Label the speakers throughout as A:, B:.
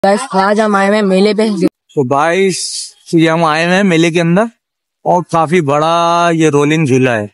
A: आज हम आए हैं मेले पे।
B: तो गाइस ये हम आए हैं मेले के अंदर और काफी बड़ा ये रोलिंग झूला है।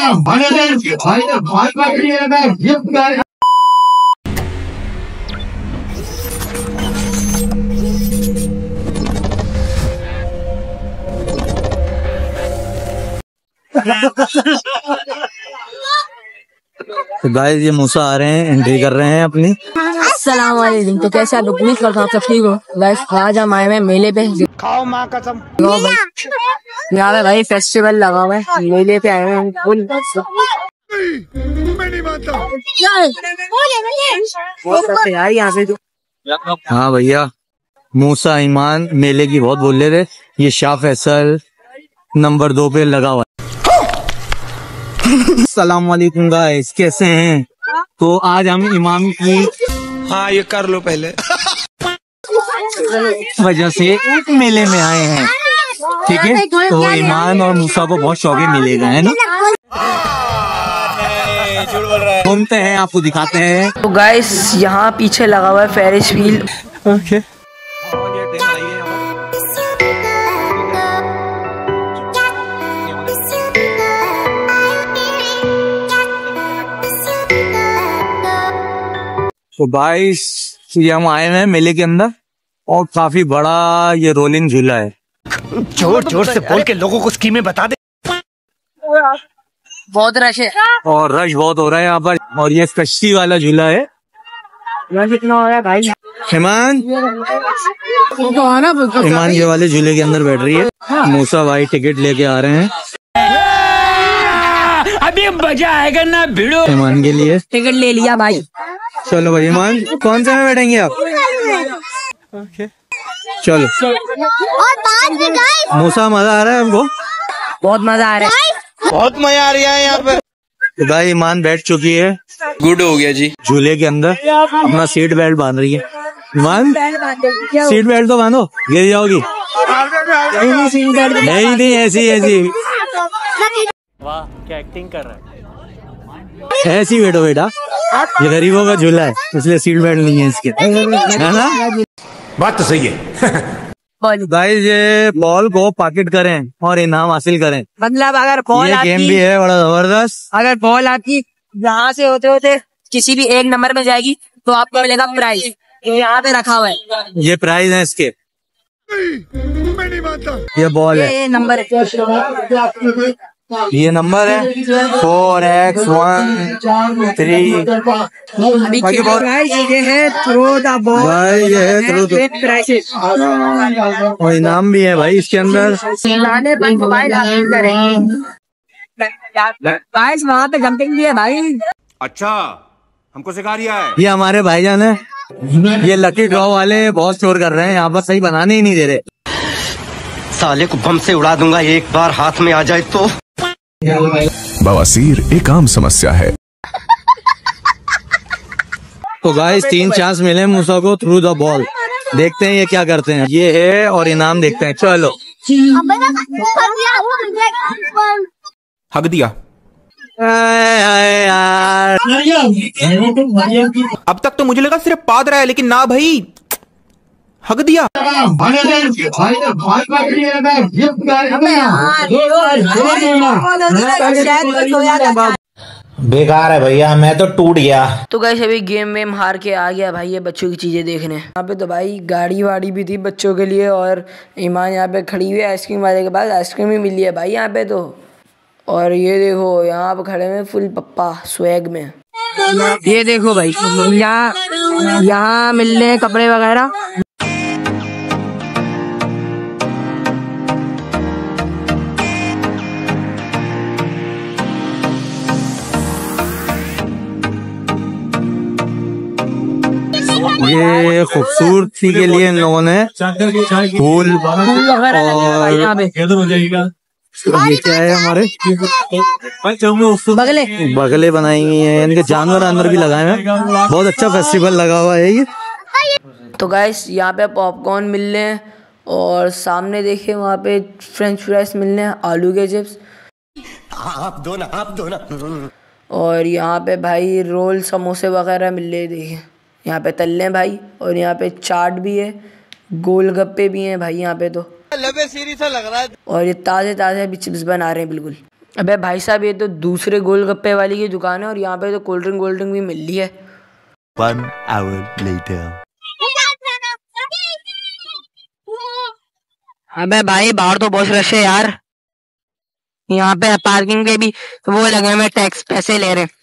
B: तो गाइस ये मूसा आ रहे हैं, एंट्री कर रहे हैं अपनी।
A: अस्सलाम वालेकुम। तो कैसे आप उम्मीद करता हूँ सब ठीक हो। गाइस आज हम आए हैं मेले पे।
C: खाओ माँ कसम।
A: यहाँ पे भाई फेस्टिवल लगा हुआ है, मेले पे आए हैं हम फुल।
C: मैं नहीं मानता।
A: यार यहाँ से जो
B: हाँ भैया, मूसा ईमान मेले की बहुत बोल रहे थे। ये शाह फैसल नंबर 2 पे लगा हुआ है। अस्सलाम वालेकुम गाइस, कैसे हैं? तो आज हम इमाम की
C: हाँ ये कर लो पहले
B: वजह से मेले में आए हैं, ठीक है। तो ईमान और मूसा को बहुत शौक है मेले का, है ना। घूमते हैं, आपको दिखाते हैं।
A: तो गाइस यहाँ पीछे लगा हुआ है फेरिस व्हील।
B: ओके तो गाइस ये हम आए हैं मेले के अंदर और काफी बड़ा ये रोलिंग झूला है।
C: जोर जोर से बोल के लोगों को स्कीमें बता दे।
A: बहुत रश है
B: और रश बहुत हो रहा है यहाँ पर। और ये कश्ती वाला झूला है।
A: रश इतना हो रहा है भाई।
B: ईमान ईमान ये वाले झूले के अंदर बैठ रही है। मूसा भाई टिकट लेके आ रहे हैं,
C: अभी मजा आएगा ना भिड़ो।
B: ईमान के लिए
A: टिकट ले लिया भाई।
B: चलो भाई ईमान, कौन से में बैठेंगे आप? चलो मूसा, मजा आ रहा है हमको?
A: बहुत मजा आ रहा है।
C: बहुत मजा आ रहा है यहाँ पे।
B: तो भाई ईमान बैठ चुकी है,
C: गुड हो गया जी।
B: झूले के अंदर अपना सीट बेल्ट बांध रही है। ईमान सीट बेल्ट तो बांधो, गिर जाओगी। नहीं नहीं ऐसी ऐसी
D: वाह क्या एक्टिंग कर रहा है।
B: ऐसी बैठो बेटा, ये गरीबों का झूला है इसलिए सीट बेल्ट नहीं है इसके, है ना।
C: बात तो सही है।
B: गाइस ये बॉल को पॉकेट करें और इनाम हासिल करें।
A: मतलब अगर बॉल
B: ये गेम भी है बड़ा जबरदस्त।
A: अगर बॉल आपकी यहाँ से होते होते किसी भी एक नंबर में जाएगी तो आपको मिलेगा प्राइज। यहाँ पे रखा हुआ है,
B: ये प्राइज है इसके।
C: मैं नहीं मानता।
B: ये बॉल है,
A: ये नंबर है।
B: ये नंबर है 4x1 3।
A: अभी ये है थ्रो द बॉल
B: भाई ये है थ्रो
A: प्राइसेस
B: और इनाम भी है भाई इसके अंदर।
A: मोबाइल गाइस वहाँ पे जंपिंग भी है भाई।
C: अच्छा हमको सिखा रिया है।
B: ये हमारे भाईजान है, ये लकी ड्रॉ वाले बहुत शोर कर रहे हैं यहाँ पर, सही बनाने ही नहीं दे रहे।
E: साले को बम से उड़ा दूंगा एक बार हाथ में आ जाए तो।
F: बवासीर एक आम समस्या है।
B: तो गाइस 3 चांस मिले मूसा को थ्रू द बॉल। देखते हैं ये क्या करते हैं। ये है और इनाम देखते हैं। चलो
C: हक दिया।
B: यार
C: अब तक तो मुझे लगा सिर्फ पाद रहा है, लेकिन ना भाई, हक दिया।
G: बेकार है भैया, मैं तो टूट गया।
A: तो गाइस अभी गेम वेम हार के आ गया भाई ये बच्चों की चीजें देखने। यहाँ पे तो भाई गाड़ी वाड़ी भी थी बच्चों के लिए और ईमान यहाँ पे खड़ी हुई है आइसक्रीम वाले के पास। आइसक्रीम भी मिली है भाई यहाँ पे तो। और ये देखो यहाँ पे खड़े में फुल पप्पा स्वैग में। ये देखो भाई यहाँ मिल रहे हैं कपड़े वगैरह।
B: ये खूबसूरती के लिए इन लोगों ने फूल और ये क्या है हमारे बगले बनाई हुई है, इनके जानवर अंदर भी लगाए हैं। बहुत अच्छा फेस्टिवल लगा हुआ है ये।
A: तो गाइस यहाँ पे पॉपकॉर्न मिल रहे हैं और सामने देखिए वहाँ पे फ्रेंच फ्राइज मिल रहे हैं, आलू के चिप्स।
E: आप दो ना।
A: और यहाँ पे भाई रोल समोसे वगैरह मिल रहे, देखिए यहाँ पे तल्ले भाई, और यहाँ पे चाट भी है, गोलगप्पे भी हैं भाई यहाँ पे तो। लबे सीरी सा लग रहा है। और ये ताज़े ताज़े भी चिप्स बना रहे हैं बिल्कुल। अबे भाई साहब ये तो दूसरे गोलगप्पे वाली की दुकान है और यहाँ पे तो कोल्ड ड्रिंक भी मिल रही है।
F: 1 hour later.
A: अबे भाई बाहर तो बहुत रश है यार। यहाँ पे पार्किंग पे भी वो लगे हुए टैक्स पैसे ले रहे।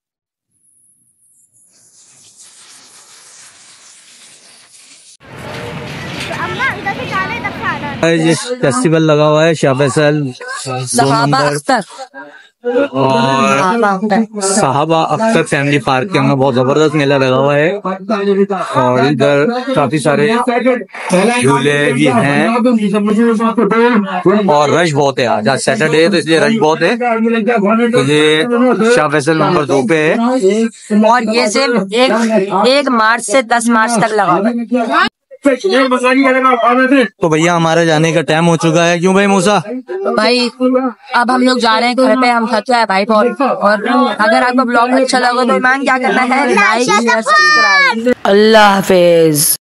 B: जिस फेस्टिवल लगा हुआ है शाह फैसल 2 नंबर और साहबा अख्तर फैमिली पार्क के अंदर बहुत जबरदस्त मेला लगा हुआ है और इधर काफी सारे झूले भी हैं और रश बहुत है। आज सैटरडे है तो इसलिए रश बहुत है। तो ये शाह फैसल नंबर 2 पे है
A: और ये सिर्फ 1 मार्च से 10 मार्च तक लगा हुआ है।
B: तो भैया हमारे जाने का टाइम हो चुका है। क्यों भाई मूसा?
A: भाई अब हम लोग जा रहे हैं घर पे, हम थक गए भाई बहुत। और अगर आपको ब्लॉग अच्छा लगा तो ईमान क्या करना है, लाइक शेयर सब्सक्राइब। अल्लाह हाफिज।